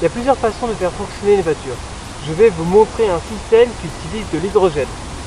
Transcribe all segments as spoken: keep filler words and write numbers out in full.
Il y a plusieurs façons de faire fonctionner les voitures. Je vais vous montrer un système qui utilise de l'hydrogène.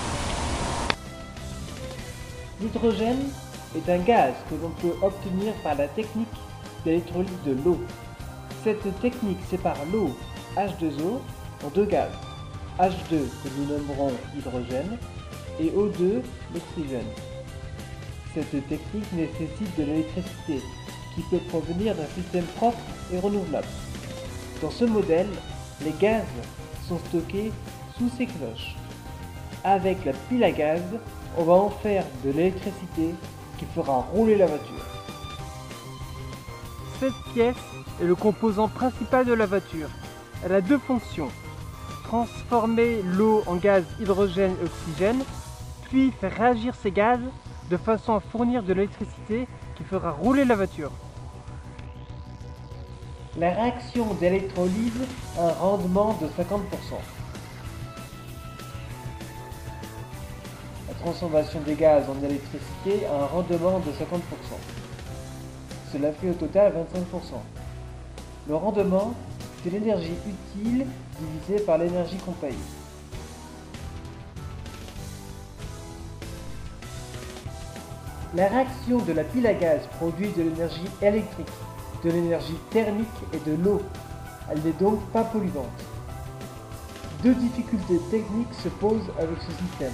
L'hydrogène est un gaz que l'on peut obtenir par la technique d'électrolyse de l'eau. Cette technique sépare l'eau H deux O en deux gaz, H deux que nous nommerons hydrogène et O deux l'oxygène. Cette technique nécessite de l'électricité qui peut provenir d'un système propre et renouvelable. Dans ce modèle, les gaz sont stockés sous ces cloches. Avec la pile à gaz, on va en faire de l'électricité qui fera rouler la voiture. Cette pièce est le composant principal de la voiture. Elle a deux fonctions. Transformer l'eau en gaz hydrogène et oxygène, puis faire réagir ces gaz de façon à fournir de l'électricité qui fera rouler la voiture. La réaction d'électrolyse a un rendement de cinquante pour cent. La transformation des gaz en électricité a un rendement de cinquante pour cent. Cela fait au total vingt-cinq pour cent. Le rendement, c'est l'énergie utile divisée par l'énergie qu'on paye. La réaction de la pile à gaz produit de l'énergie électrique, de l'énergie thermique et de l'eau. Elle n'est donc pas polluante. Deux difficultés techniques se posent avec ce système.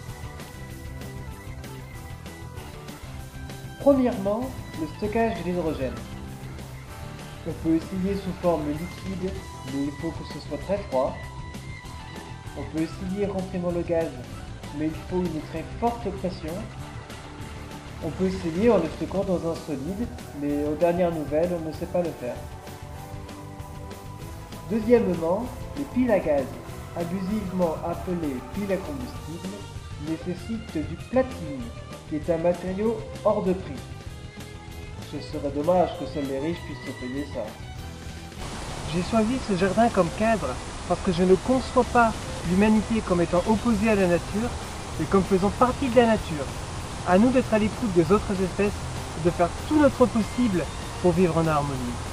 Premièrement, le stockage de l'hydrogène. On peut essayer sous forme liquide, mais il faut que ce soit très froid. On peut essayer rentrer le gaz, mais il faut une très forte pression. On peut essayer en le stockant dans un solide, mais aux dernières nouvelles, on ne sait pas le faire. Deuxièmement, les piles à gaz, abusivement appelées piles à combustible, nécessitent du platine, qui est un matériau hors de prix. Ce serait dommage que seuls les riches puissent se payer ça. J'ai choisi ce jardin comme cadre parce que je ne conçois pas l'humanité comme étant opposée à la nature, mais comme faisant partie de la nature. À nous d'être à l'écoute des autres espèces et de faire tout notre possible pour vivre en harmonie.